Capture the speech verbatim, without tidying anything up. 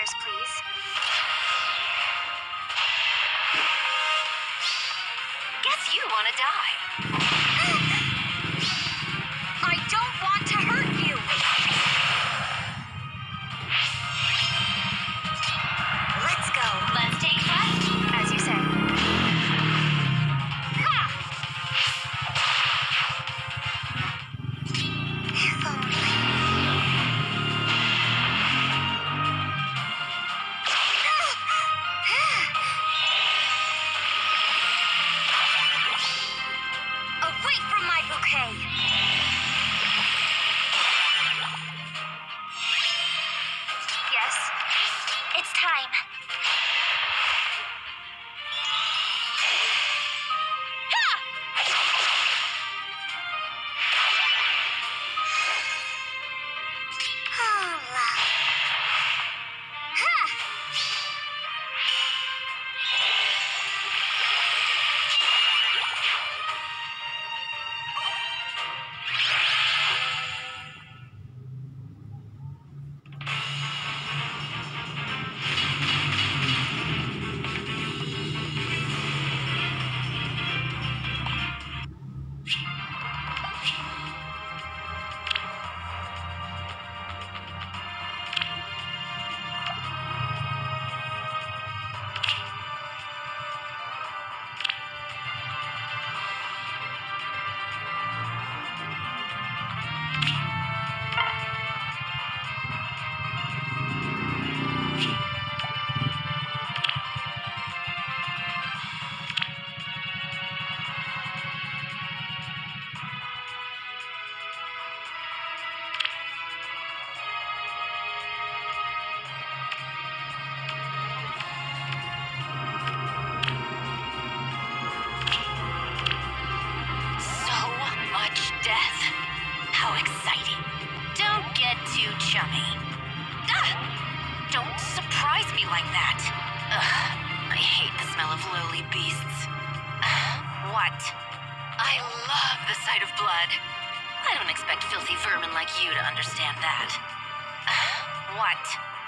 Orders, please. Guess you want to die. I don't want to hurt you. Let's go. Let's take flight. As you say. Ha! If only. Away from my bouquet. Yes, it's time. Ha! Oh, love. Ha! How exciting. Don't get too chummy. Ah! Don't surprise me like that. Ugh, I hate the smell of lowly beasts. Uh, what? I love the sight of blood. I don't expect filthy vermin like you to understand that. Uh, what?